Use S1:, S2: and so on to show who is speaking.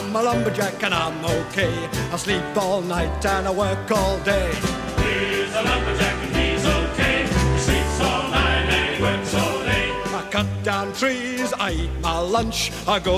S1: I'm a lumberjack and I'm okay. I sleep all night and I work all day.
S2: He's a lumberjack and he's okay. He sleeps all night and he works all day.
S1: I cut down trees, I eat my lunch, I go